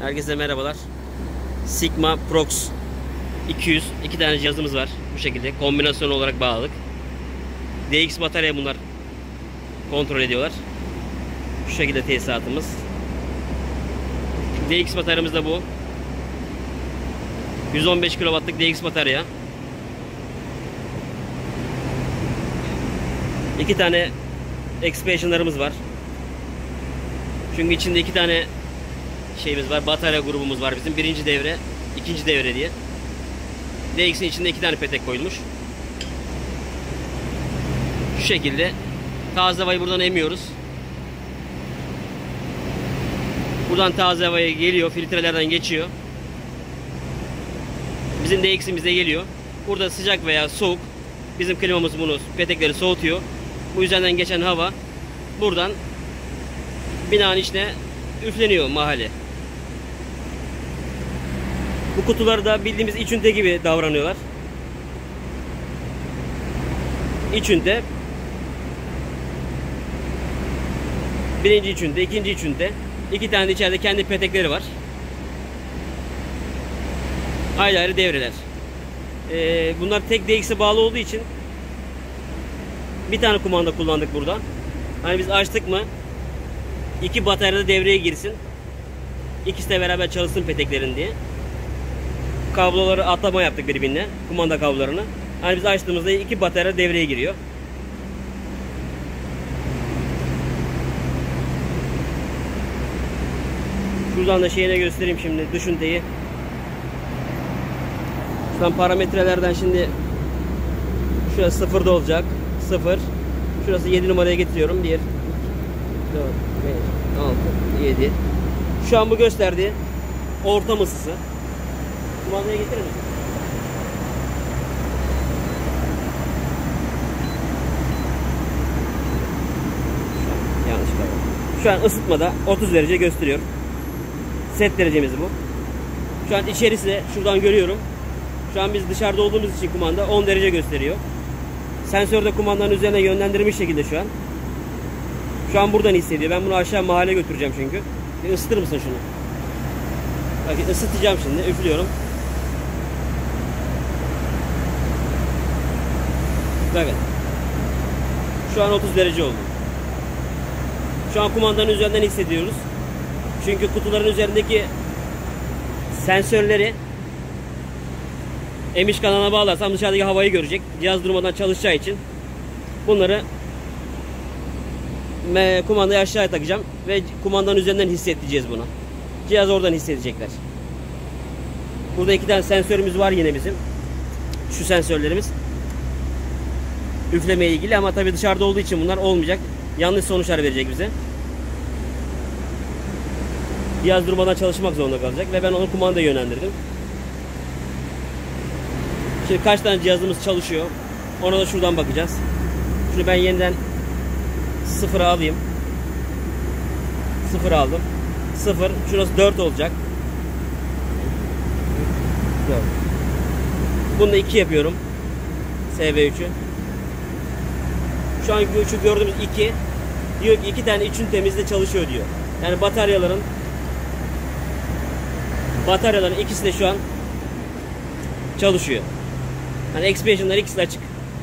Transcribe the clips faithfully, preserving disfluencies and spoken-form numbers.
Herkese merhabalar. Sigma Prox iki yüz iki tane cihazımız var. Bu şekilde kombinasyon olarak bağladık. D X batarya bunlar kontrol ediyorlar. Şu şekilde tesisatımız. D X bataryamız da bu. yüz on beş kilowattlık D X batarya. İki tane expansionlarımız var. Çünkü içinde iki tane şeyimiz var. Batarya grubumuz var bizim. Birinci devre, ikinci devre diye. D X'in içinde iki tane petek koyulmuş. Şu şekilde taze havayı buradan emiyoruz. Buradan taze havaya geliyor, filtrelerden geçiyor. Bizim D X'imize geliyor. Burada sıcak veya soğuk, bizim klimamız bunu, petekleri soğutuyor. Bu yüzden geçen hava buradan binanın içine üfleniyor mahalle. Bu kutuları da bildiğimiz iç ünite gibi davranıyorlar. İç ünite. Birinci iç ünite, ikinci iç ünite. İki tane de içeride kendi petekleri var. Ayrı ayrı devreler. Ee, bunlar tek D X'e bağlı olduğu için bir tane kumanda kullandık burada. Hani biz açtık mı iki bataryada devreye girsin. İkisi de beraber çalışsın peteklerin diye. Kabloları atlama yaptık birbirine. Kumanda kablolarını. Hani biz açtığımızda iki batarya devreye giriyor. Şuradan da şeyine göstereyim şimdi dış üniteyi. Şuradan parametrelerden şimdi şurası sıfırda olacak. sıfır. Şurası yedi numaraya getiriyorum. bir, dört, beş, altı, yedi. Şu an bu gösterdi. Ortam ısısı. Kumandaya getirir misin? Şu an yanlış kaldı. Şu an ısıtmada otuz derece gösteriyor. Set derecemiz bu. Şu an içerisi de şuradan görüyorum. Şu an biz dışarıda olduğumuz için kumanda on derece gösteriyor. Sensör de kumandanın üzerine yönlendirilmiş şekilde şu an. Şu an buradan hissediyor. Ben bunu aşağı mahalle götüreceğim çünkü. Bir ısıtır mısın şunu? Bak ısıtacağım şimdi. Üflüyorum. Bakın. Şu an otuz derece oldu. Şu an kumandanın üzerinden hissediyoruz. Çünkü kutuların üzerindeki sensörleri emiş kanalına bağlarsam dışarıdaki havayı görecek. Cihaz durmadan çalışacağı için bunları kumandayı aşağıya takacağım ve kumandanın üzerinden hissedeceğiz bunu. Cihaz oradan hissedecekler. Burada iki tane sensörümüz var yine bizim. Şu sensörlerimiz üflemeye ilgili ama tabii dışarıda olduğu için bunlar olmayacak. Yanlış sonuçlar verecek bize. Cihaz durmadan çalışmak zorunda kalacak ve ben onu kumandaya yönlendirdim. Şimdi kaç tane cihazımız çalışıyor? Ona da şuradan bakacağız. Şunu ben yeniden sıfıra alayım. Sıfır aldım. Sıfır. Şurası dört olacak. dört. Bunu da iki yapıyorum. S V üç'ü. Şu an şu gördüğümüz iki. Diyor ki iki tane iç ünitemizde çalışıyor diyor. Yani bataryaların bataryaların ikisi de şu an çalışıyor. Hani expansion'lar ikisi de açık.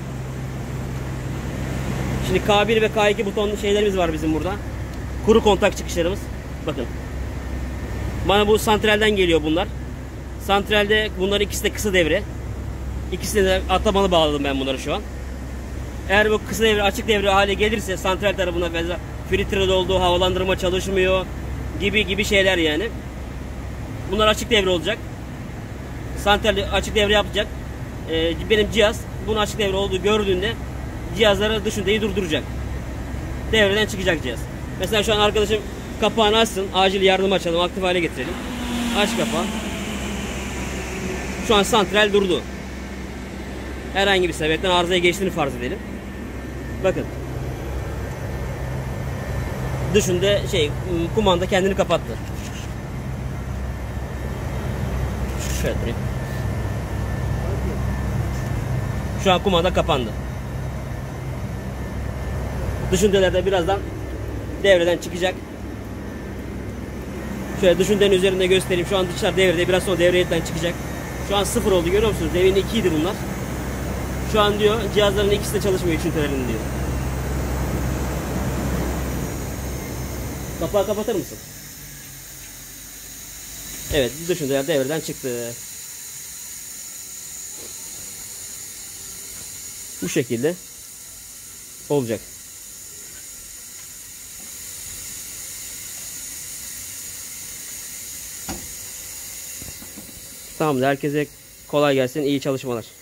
Şimdi K bir ve K iki butonlu şeylerimiz var bizim burada. Kuru kontak çıkışlarımız. Bakın. Bana bu santralden geliyor bunlar. Santralde bunların ikisi de kısa devre. İkisine de atlamalı bağladım ben bunları şu an. Eğer bu kısa devre açık devre hale gelirse santral tarafında mesela filtrede olduğu havalandırma çalışmıyor gibi gibi şeyler yani. Bunlar açık devre olacak. Santral açık devre yapacak. Ee, benim cihaz bunun açık devre olduğu gördüğünde cihazları dış üniteyi durduracak. Devreden çıkacak cihaz. Mesela şu an arkadaşım kapağını açsın. Acil yardım açalım. Aktif hale getirelim. Aç kapağı. Şu an santral durdu. Herhangi bir sebepten arızaya geçtiğini farz edelim. Bakın. Dışında şey kumanda kendini kapattı. Şöyle durayım. Şu an kumanda kapandı. Dış ünitelerde birazdan devreden çıkacak. Şöyle dışından üzerinde göstereyim. Şu an dışlar devrede. Biraz sonra devreyetten çıkacak. Şu an sıfır oldu, görüyor musunuz? Devrenin ikiydi bunlar. Şu an diyor cihazların ikisi de çalışmıyor, üç ünitelerinin diyor. Kapağı kapatır mısın? Evet, dış üniteler devreden çıktı. Bu şekilde olacak. Tamamdır. Herkese kolay gelsin. İyi çalışmalar.